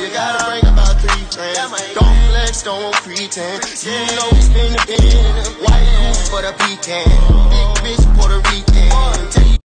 you gotta bring about 3 friends. Don't flex, don't pretend. You know we spin the bin. White goose for the pecan. Big bitch Puerto Rican.